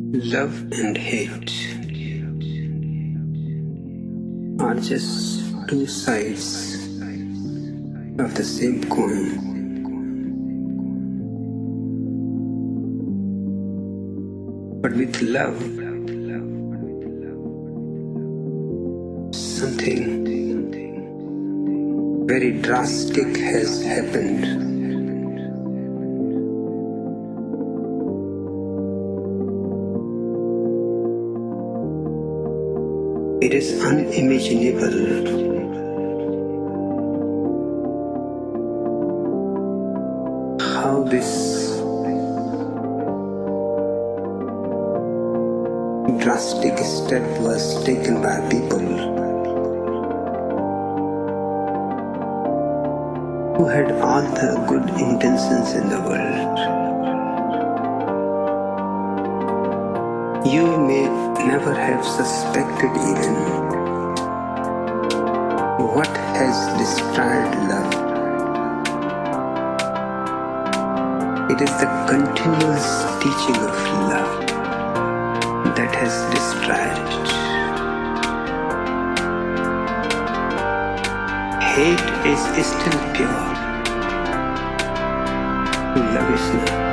Love and hate are just two sides of the same coin. But with love, something very drastic has happened. It is unimaginable how this drastic step was taken by people who had all the good intentions in the world. You may never have suspected even what has destroyed love. It is the continuous teaching of love that has destroyed it. Hate is still pure. Love is not.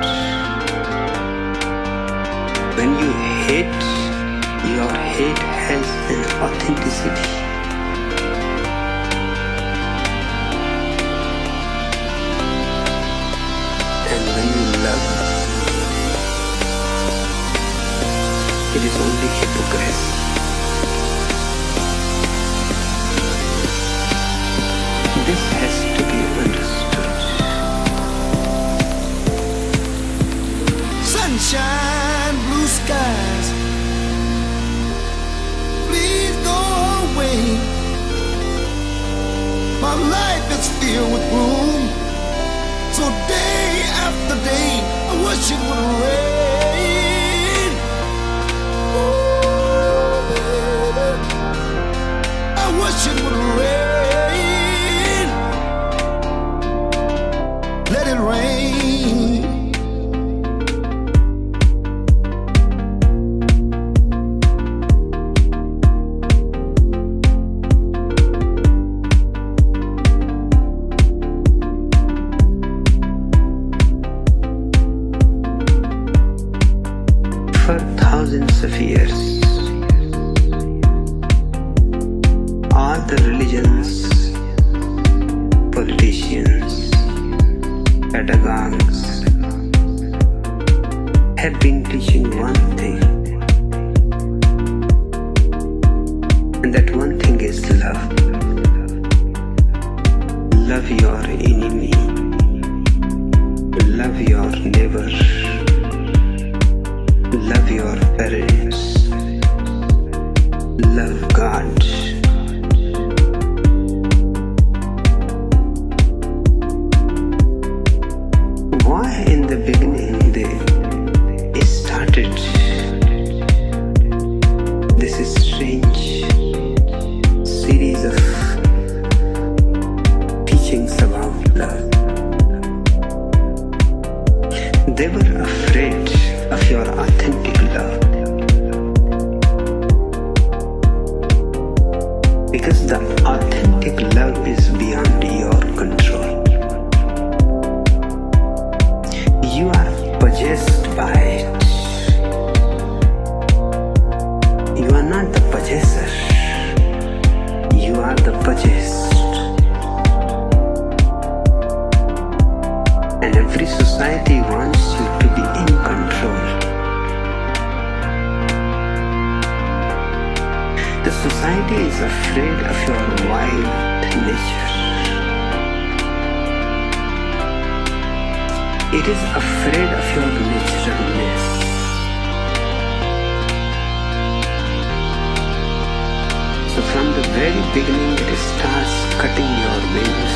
When you hate, your hate has an authenticity. And when you love, it is only hypocrisy. This has to be understood. Sunshine, blue skies, please go away. My life is filled with gloom, so day after day I wish it would rain. Ooh, baby, I wish it would rain. Let it rain. For thousands of years, all the religions, politicians, pedagogues have been teaching one thing, and that one thing is love. Love your enemy, love your neighbor, love your parents, love God. Why in the beginning they started this strange series of teachings about love? They were afraid of your authentic love, because the authentic love is beyond your control. You are possessed by it. You are not the possessor, you are the possessed. And every society wants you to be in control. The society is afraid of your wild nature. It is afraid of your naturalness. So from the very beginning it starts cutting your wings.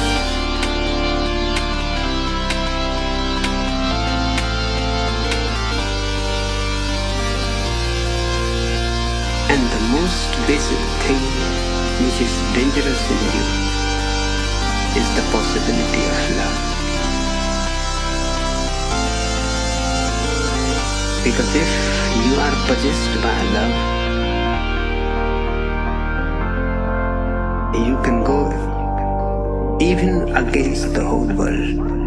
And the most basic thing which is dangerous in you is the possibility of love. Because if you are possessed by love, you can go even against the whole world.